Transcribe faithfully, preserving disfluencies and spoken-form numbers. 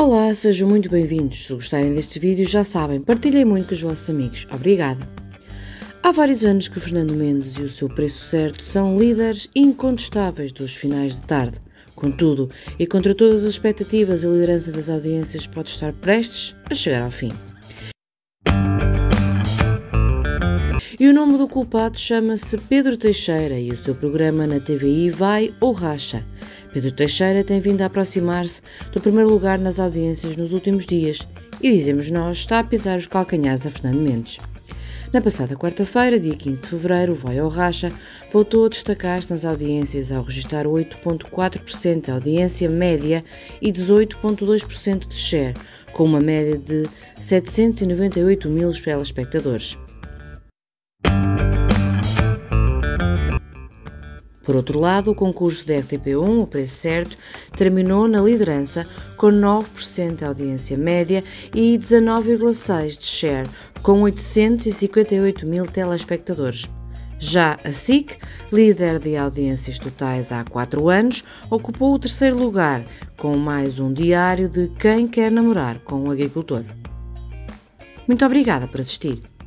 Olá, sejam muito bem-vindos. Se gostarem deste vídeo, já sabem, partilhem muito com os vossos amigos. Obrigada! Há vários anos que o Fernando Mendes e o seu Preço Certo são líderes incontestáveis dos finais de tarde. Contudo, e contra todas as expectativas, a liderança das audiências pode estar prestes a chegar ao fim. E o nome do culpado chama-se Pedro Teixeira e o seu programa na T V I Vai ou Racha. Pedro Teixeira tem vindo a aproximar-se do primeiro lugar nas audiências nos últimos dias e, dizemos nós, está a pisar os calcanhares a Fernando Mendes. Na passada quarta-feira, dia quinze de fevereiro, o Vai ou Racha voltou a destacar-se nas audiências ao registrar oito vírgula quatro por cento de audiência média e dezoito vírgula dois por cento de share, com uma média de setecentos e noventa e oito mil telespectadores. Por outro lado, o concurso da R T P um, o Preço Certo, terminou na liderança com nove por cento de audiência média e dezanove vírgula seis por cento de share, com oitocentos e cinquenta e oito mil telespectadores. Já a S I C, líder de audiências totais há quatro anos, ocupou o terceiro lugar, com mais um diário de Quem Quer Namorar com um Agricultor. Muito obrigada por assistir.